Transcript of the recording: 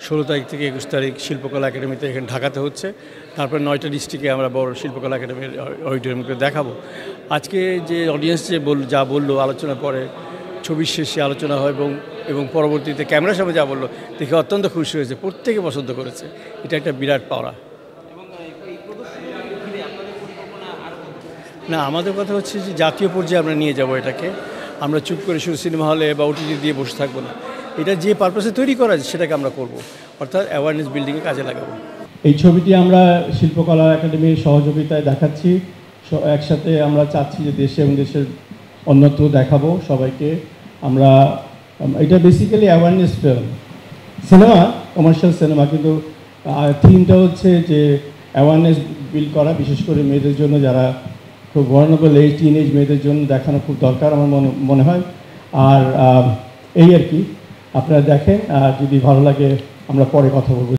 16 তারিখ থেকে 21 তারিখ শিল্পকলা একাডেমিতে এখানে ঢাকাতে হচ্ছে। তারপরে 9টা ডিস্ট্রিক্টে আমরা বড় শিল্পকলা একাডেমির অডিটোরিয়ামকে দেখাবো। আজকে যে অডিয়েন্স যা বললো আলোচনার পরে, ছবির শেষে আলোচনা হয় এবং পরবর্তীতে ক্যামেরার সামনে যা বললো দেখে অত্যন্ত খুশি হয়েছে, প্রত্যেকে পছন্দ করেছে। এটা একটা বিরাট পাওয়া। না, আমাদের কথা হচ্ছে যে জাতীয় পর্যায়ে আমরা নিয়ে যাব এটাকে। আমরা চুপ করে শুধু সিনেমা হলে বা ওটিটি দিয়ে বসে থাকবো না। এটা যে পারপাসে তৈরি করা যায় সেটাকে আমরা করব, অর্থাৎ অ্যাওয়ারনেস বিল্ডিংয়ে কাজে লাগাবো। এই ছবিটি আমরা শিল্পকলা একাডেমির সহযোগিতায় দেখাচ্ছি। একসাথে আমরা চাচ্ছি যে দেশে এবং দেশের অন্যত্র দেখাবো সবাইকে। আমরা এটা basically awareness film, cinema, commercial cinema, কিন্তু থিমটা হচ্ছে যে অ্যাওয়ারনেস বিল্ড করা, বিশেষ করে মেয়েদের জন্য, যারা খুব ভালনারেবল এই টিনেজ মেয়েদের জন্য দেখানো খুব দরকার আমার মনে হয়। আর এই আর কি, আপনারা দেখেন, আর যদি ভালো লাগে আমরা পরে কথা বলবো।